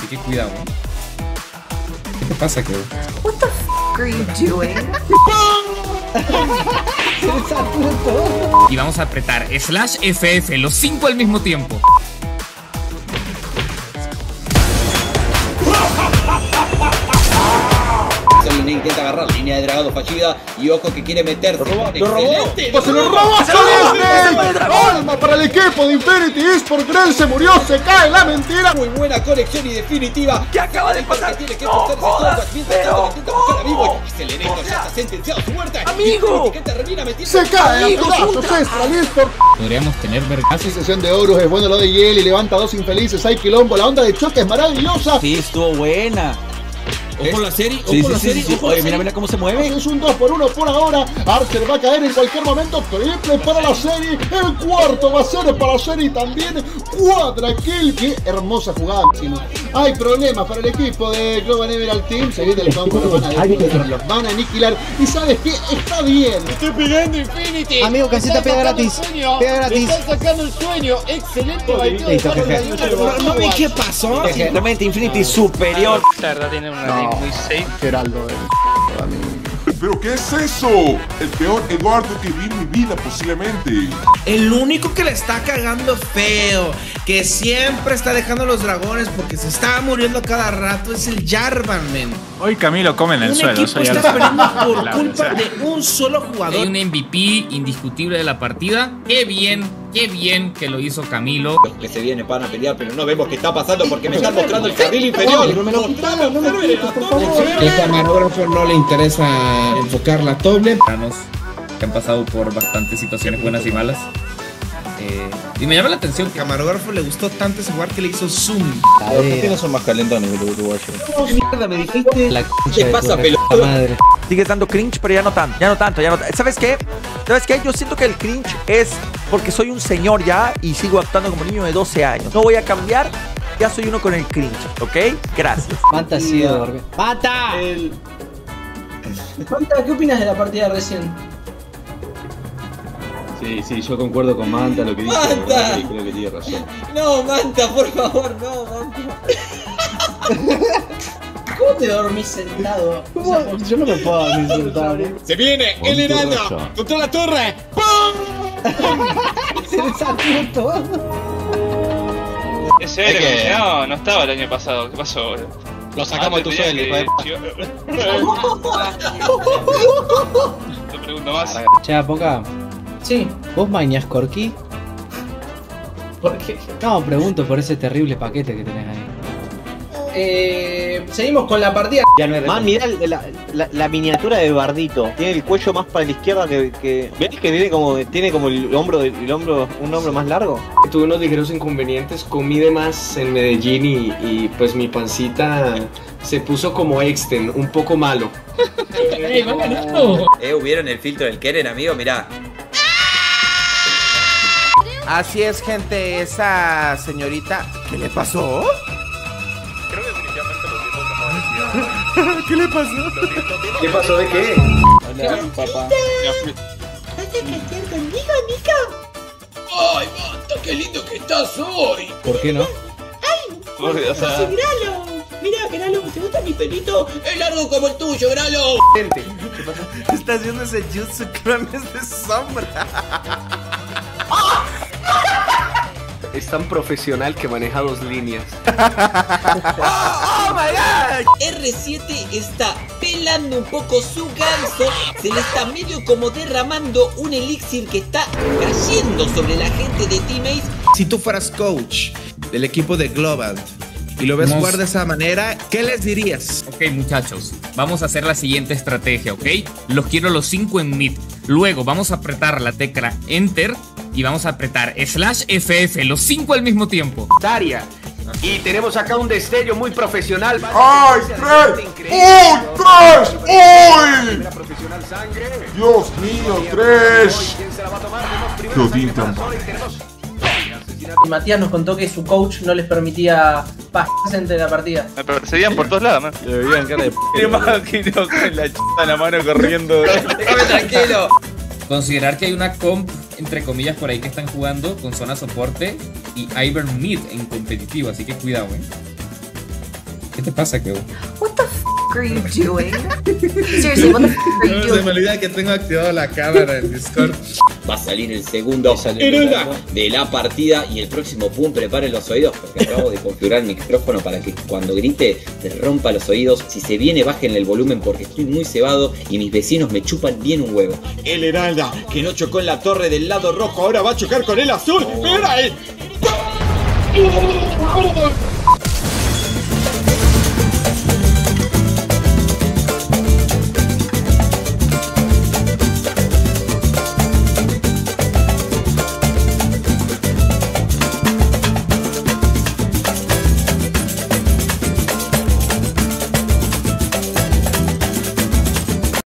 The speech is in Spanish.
que cuidado. ¿Qué te pasa, Keo? What the f are you doing? Y vamos a apretar /FF, los 5 al mismo tiempo. Solina intenta agarrar línea de dragado fallida y ojo que quiere meterse. ¡Lo robó! ¡Se lo robó! ¡Alma para el equipo de Infinity Esports! Grell se murió, se cae la mentira. Muy buena conexión y definitiva. ¿Qué acaba de pasar? Tiene que ¡No forzarse jodas, todo, mientras pero! tanto intenta buscar a Vivo. Acelerador ya está sentenciado a su muerte. ¡Amigo! Infinity que termina metiendo. Se cae a pedazos Central Esports. Podríamos tener vergazos. Sesión de oros, es bueno lo de Yeli, levanta dos infelices, hay quilombo, la onda de choque es maravillosa. Sí, estuvo buena. Ojo la serie, Sí, ojo la sí, serie. sí. Ojo la Oye, serie. mira cómo se mueve. Es un 2-1 por ahora. Archer va a caer en cualquier momento. Triple para la serie. El cuarto va a ser para la serie también. Cuadra kill. Qué hermosa jugada. Hay problemas para el equipo de Global Emerald Team. Se viene el campo. Los van a aniquilar. Y sabes qué, está bien. Estoy pegando Infinity. Amigo, casita pega gratis. Pega gratis. Están sacando el sueño. Excelente baiteo. Listo, jeje. ¿No vi qué pasó? Simplemente Infinity superior. La verdad tiene una lane muy safe. Geraldo, ¿Pero qué es eso? El peor Eduardo que vi en mi vida posiblemente. El único que le está cagando feo, que siempre está dejando los dragones porque se está muriendo cada rato, es el Jarvan, men. Hoy Camilo come en el Un suelo. equipo está perdiendo por culpa de un solo Hay jugador. un MVP indiscutible de la partida. Qué bien que lo hizo Camilo. Que se viene para pelear, pero no vemos qué está pasando porque me están mostrando el carril inferior. No me lo quitaron, no me lo quitaron, por favor. El camarógrafo no le interesa enfocar la doble. Que han pasado por bastantes situaciones buenas y malas. Y me llama la atención Al que camarógrafo le gustó tanto ese jugar que le hizo zoom. ¿Por qué no son más calentones los uruguayos? ¿Qué mierda me dijiste? La ¿Qué pasa, pelotudo? madre. Sigues dando cringe, pero ya no tanto, ya no tanto. ¿Sabes qué? ¿Sabes qué? Yo siento que el cringe es porque soy un señor ya y sigo actuando como niño de 12 años. No voy a cambiar, ya soy uno con el cringe, ¿ok? Gracias. Manta ha sido dormir. ¡Mata! Manta, ¿qué opinas de la partida recién? Sí, yo concuerdo con Manta, lo que dice. ¡Manta! Creo que tiene razón. No, Manta, por favor, no, Manta. ¿Cómo te dormís sentado? ¿Cómo? Yo no me puedo dormir sentado. Se viene el enano contra la torre. Se le salió todo. Ese era que no estaba el año pasado. ¿Qué pasó ahora? Lo sacamos de tu sueldo, hijo de Te pregunto más. Che, Poca, Sí, ¿vos mañás Corky? ¿por qué? No, pregunto por ese terrible paquete que tenés ahí. Seguimos con la partida. Man, mirá la miniatura de Bardito. Tiene el cuello más para la izquierda que ¿ves que tiene como un hombro más largo? Tuve unos ligeros inconvenientes, comí de más en Medellín y pues mi pancita se puso como exten, un poco malo. ¿Hubieron el filtro del Keren, amigo? Mirá. Así es, gente, esa señorita. ¿Qué le pasó? Creo que definitivamente los ¿Qué le pasó? ¿Qué pasó de qué? Hola, papá. ¡Ay, Manta, qué lindo que estás hoy! ¿Por qué no? O sea, ¡Gralo! Mirá, Gralo, ¿te gusta mi pelito? Es largo como el tuyo, Gralo. Está haciendo ese jutsu clones de sombra. Es tan profesional que maneja 2 líneas. ¡Oh, my God! R7 está pelando un poco su ganso. Se le está medio como derramando un elixir que está cayendo sobre la gente de Teammates. Si tú fueras coach del equipo de Global y lo ves jugar de esa manera, ¿qué les dirías? Ok, muchachos, vamos a hacer la siguiente estrategia, ¿ok? Los quiero los 5 en mid. Luego vamos a apretar la tecla Enter y vamos a apretar /FF, los 5 al mismo tiempo. Daria. Y tenemos acá un destello muy profesional. ¡Ay, tres! ¡Oh, tres! ¡Uy! ¡Dios mío, tres! Rodín tan Y Matías nos contó que su coach no les permitía pasarse entre la partida. me perseguían por todos lados, man. Le veían cara de me imagino con la chita en la mano corriendo. Déjame tranquilo. Considerar que hay una comp, entre comillas, por ahí que están jugando con zona soporte y Ivern mid en competitivo, así que cuidado, ¿Qué te pasa, Kevo? What the f are you doing? Seriously, what the f are you No, se doing? me olvida que tengo activado la cámara en Discord. Va a salir el segundo de la partida y el próximo pum, preparen los oídos porque acabo de configurar el micrófono para que cuando grite te rompa los oídos. Si se viene, bajen el volumen porque estoy muy cebado y mis vecinos me chupan bien un huevo. El Heralda, que no chocó en la torre del lado rojo, ahora va a chocar con el azul. ¡Mira ahí!